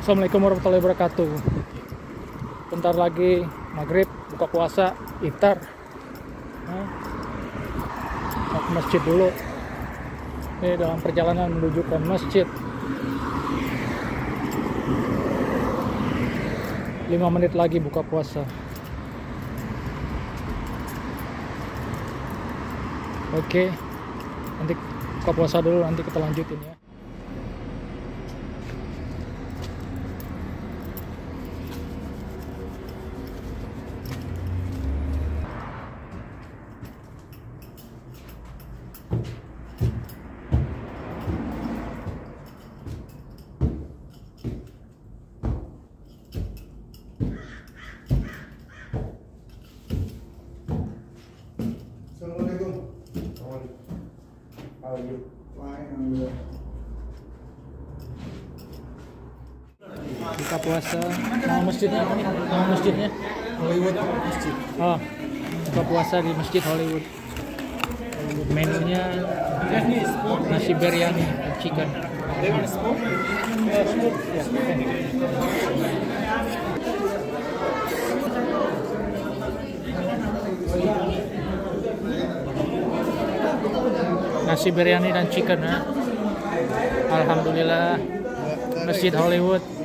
Assalamualaikum warahmatullahi wabarakatuh. Bentar lagi maghrib, buka puasa, iftar. Mau ke masjid dulu. Ini dalam perjalanan menuju ke masjid. 5 menit lagi buka puasa. Oke, nanti buka puasa dulu, nanti kita lanjutin ya. Assalamualaikum. How are you? Fine, alhamdulillah. Buka puasa, mau masjidnya, Hollywood Masjid. Oh, buka puasa di Masjid Hollywood. Menunya nasi biryani chicken. Nasi biryani dan chicken ya. Alhamdulillah, Masjid Hollywood.